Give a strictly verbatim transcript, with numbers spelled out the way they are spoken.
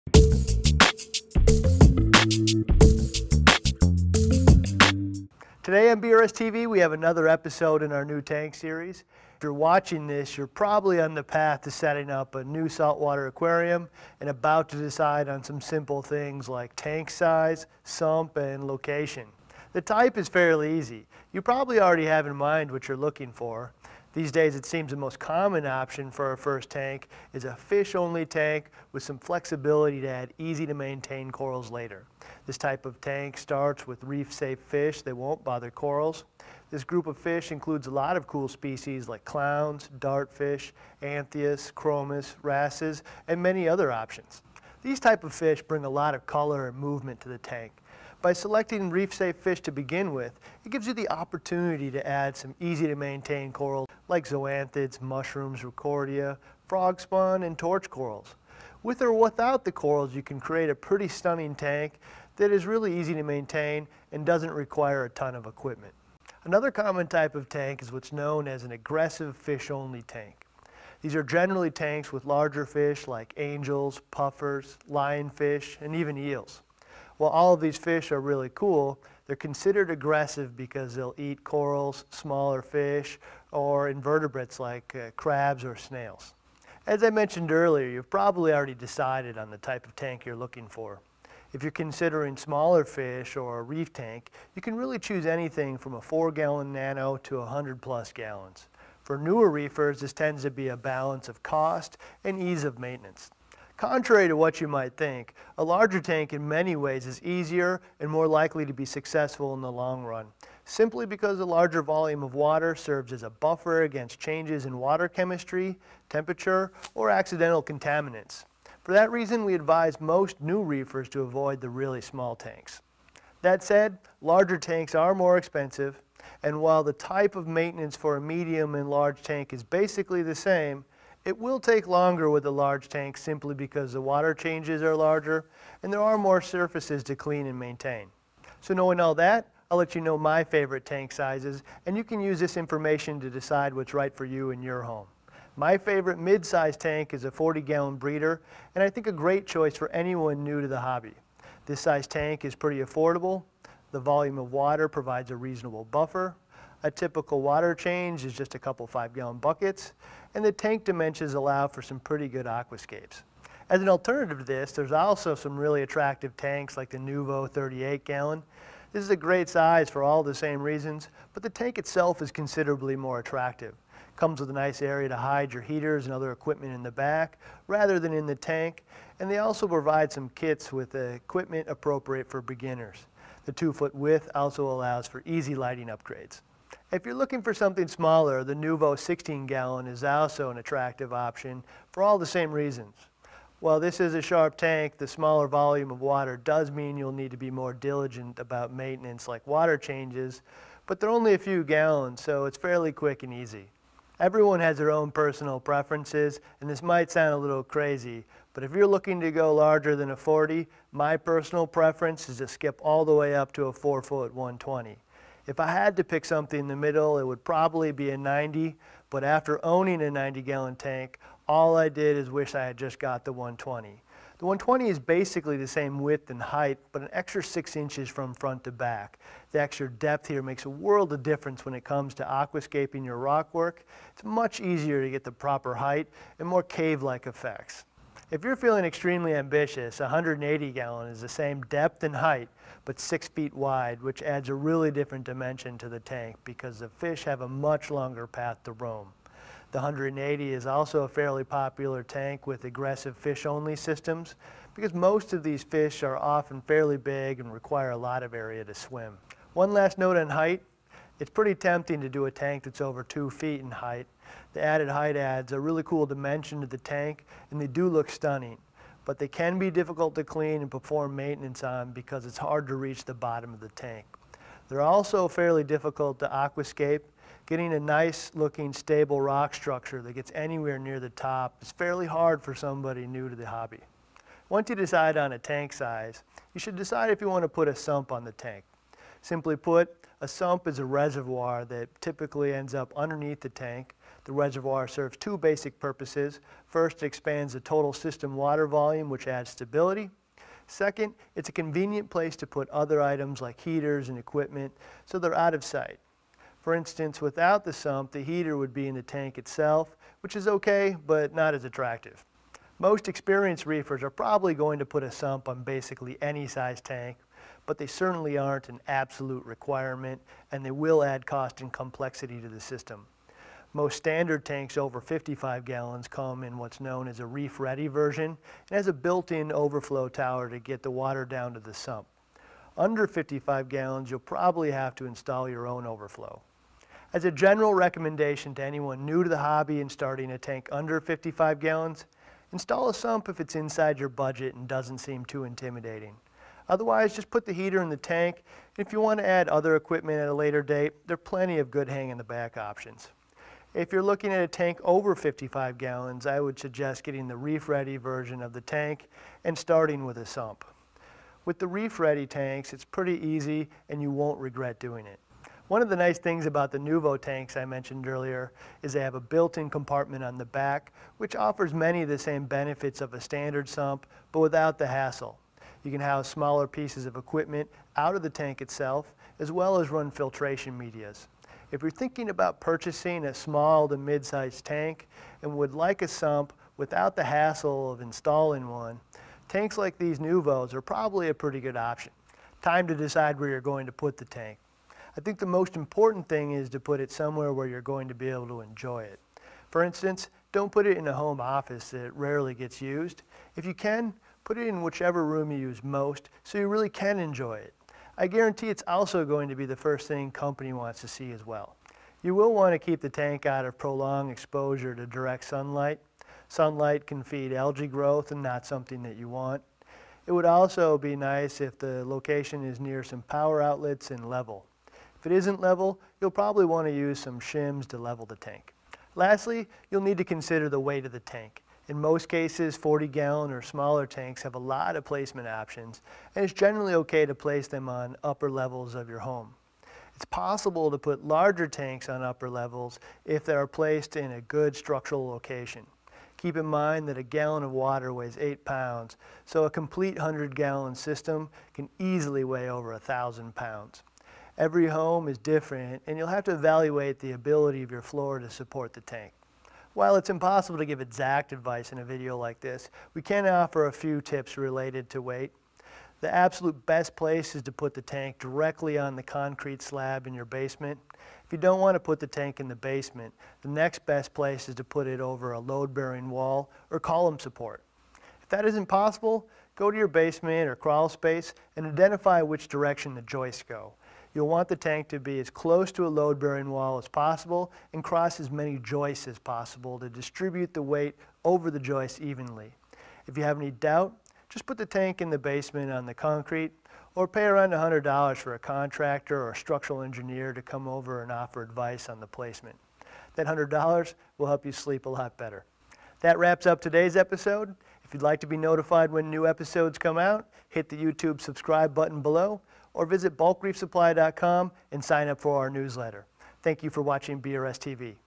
Today on B R S T V, we have another episode in our new tank series. If you're watching this, you're probably on the path to setting up a new saltwater aquarium and about to decide on some simple things like tank size, sump, and location. The type is fairly easy. You probably already have in mind what you're looking for. These days, it seems the most common option for our first tank is a fish-only tank with some flexibility to add easy-to-maintain corals later. This type of tank starts with reef-safe fish that won't bother corals. This group of fish includes a lot of cool species like clowns, dartfish, anthias, chromis, wrasses, and many other options. These type of fish bring a lot of color and movement to the tank. By selecting reef-safe fish to begin with, it gives you the opportunity to add some easy-to-maintain corals like zoanthids, mushrooms, ricordea, frog spawn, and torch corals. With or without the corals, you can create a pretty stunning tank that is really easy to maintain and doesn't require a ton of equipment. Another common type of tank is what's known as an aggressive fish-only tank. These are generally tanks with larger fish like angels, puffers, lionfish, and even eels. While all of these fish are really cool, they're considered aggressive because they'll eat corals, smaller fish, or invertebrates like uh, crabs or snails. As I mentioned earlier, you've probably already decided on the type of tank you're looking for. If you're considering smaller fish or a reef tank, you can really choose anything from a four gallon nano to one hundred plus gallons. For newer reefers, this tends to be a balance of cost and ease of maintenance. Contrary to what you might think, a larger tank in many ways is easier and more likely to be successful in the long run, simply because a larger volume of water serves as a buffer against changes in water chemistry, temperature, or accidental contaminants. For that reason, we advise most new reefers to avoid the really small tanks. That said, larger tanks are more expensive, and while the type of maintenance for a medium and large tank is basically the same, it will take longer with a large tank simply because the water changes are larger and there are more surfaces to clean and maintain. So knowing all that, I'll let you know my favorite tank sizes, and you can use this information to decide what's right for you in your home. My favorite mid-size tank is a forty gallon breeder, and I think a great choice for anyone new to the hobby. This size tank is pretty affordable. The volume of water provides a reasonable buffer. A typical water change is just a couple five gallon buckets, and the tank dimensions allow for some pretty good aquascapes. As an alternative to this, there's also some really attractive tanks like the Nuvo thirty-eight gallon. This is a great size for all the same reasons, but the tank itself is considerably more attractive. It comes with a nice area to hide your heaters and other equipment in the back rather than in the tank, and they also provide some kits with equipment appropriate for beginners. The two foot width also allows for easy lighting upgrades. If you're looking for something smaller, the Nuvo sixteen gallon is also an attractive option for all the same reasons. While this is a sharp tank, the smaller volume of water does mean you'll need to be more diligent about maintenance like water changes, but they're only a few gallons, so it's fairly quick and easy. Everyone has their own personal preferences, and this might sound a little crazy, but if you're looking to go larger than a forty, my personal preference is to skip all the way up to a four foot one twenty. If I had to pick something in the middle, it would probably be a ninety, but after owning a ninety gallon tank, all I did is wish I had just got the one twenty. The one twenty is basically the same width and height, but an extra six inches from front to back. The extra depth here makes a world of difference when it comes to aquascaping your rock work. It's much easier to get the proper height and more cave-like effects. If you're feeling extremely ambitious, a one hundred eighty gallon is the same depth and height, but six feet wide, which adds a really different dimension to the tank because the fish have a much longer path to roam. The one hundred eighty is also a fairly popular tank with aggressive fish-only systems because most of these fish are often fairly big and require a lot of area to swim. One last note on height. It's pretty tempting to do a tank that's over two feet in height. The added height adds a really cool dimension to the tank, and they do look stunning. But they can be difficult to clean and perform maintenance on because it's hard to reach the bottom of the tank. They're also fairly difficult to aquascape. Getting a nice looking stable rock structure that gets anywhere near the top is fairly hard for somebody new to the hobby. Once you decide on a tank size, you should decide if you want to put a sump on the tank. Simply put, a sump is a reservoir that typically ends up underneath the tank. The reservoir serves two basic purposes. First, it expands the total system water volume, which adds stability. Second, it's a convenient place to put other items like heaters and equipment so they're out of sight. For instance, without the sump, the heater would be in the tank itself, which is okay, but not as attractive. Most experienced reefers are probably going to put a sump on basically any size tank, but they certainly aren't an absolute requirement, and they will add cost and complexity to the system. Most standard tanks over fifty-five gallons come in what's known as a reef-ready version and has a built-in overflow tower to get the water down to the sump. Under fifty-five gallons, you'll probably have to install your own overflow. As a general recommendation to anyone new to the hobby and starting a tank under fifty-five gallons, install a sump if it's inside your budget and doesn't seem too intimidating. Otherwise, just put the heater in the tank. If you want to add other equipment at a later date, there are plenty of good hang-in-the-back options. If you're looking at a tank over fifty-five gallons, I would suggest getting the reef-ready version of the tank and starting with a sump. With the reef-ready tanks, it's pretty easy and you won't regret doing it. One of the nice things about the Nuvo tanks I mentioned earlier is they have a built-in compartment on the back, which offers many of the same benefits of a standard sump, but without the hassle. You can house smaller pieces of equipment out of the tank itself, as well as run filtration medias. If you're thinking about purchasing a small to mid-sized tank and would like a sump without the hassle of installing one, tanks like these Nuvos are probably a pretty good option. Time to decide where you're going to put the tank. I think the most important thing is to put it somewhere where you're going to be able to enjoy it. For instance, don't put it in a home office that rarely gets used. If you can, put it in whichever room you use most so you really can enjoy it. I guarantee it's also going to be the first thing company wants to see as well. You will want to keep the tank out of prolonged exposure to direct sunlight. Sunlight can feed algae growth and not something that you want. It would also be nice if the location is near some power outlets and level. If it isn't level, you'll probably want to use some shims to level the tank. Lastly, you'll need to consider the weight of the tank. In most cases, forty gallon or smaller tanks have a lot of placement options, and it's generally okay to place them on upper levels of your home. It's possible to put larger tanks on upper levels if they are placed in a good structural location. Keep in mind that a gallon of water weighs eight pounds, so a complete one hundred gallon system can easily weigh over one thousand pounds. Every home is different, and you'll have to evaluate the ability of your floor to support the tank. While it's impossible to give exact advice in a video like this, we can offer a few tips related to weight. The absolute best place is to put the tank directly on the concrete slab in your basement. If you don't want to put the tank in the basement, the next best place is to put it over a load-bearing wall or column support. If that isn't possible, go to your basement or crawl space and identify which direction the joists go. You'll want the tank to be as close to a load-bearing wall as possible and cross as many joists as possible to distribute the weight over the joists evenly. If you have any doubt, just put the tank in the basement on the concrete or pay around one hundred dollars for a contractor or a structural engineer to come over and offer advice on the placement. That one hundred dollars will help you sleep a lot better. That wraps up today's episode. If you'd like to be notified when new episodes come out, hit the YouTube subscribe button below or visit bulk reef supply dot com and sign up for our newsletter. Thank you for watching B R S T V.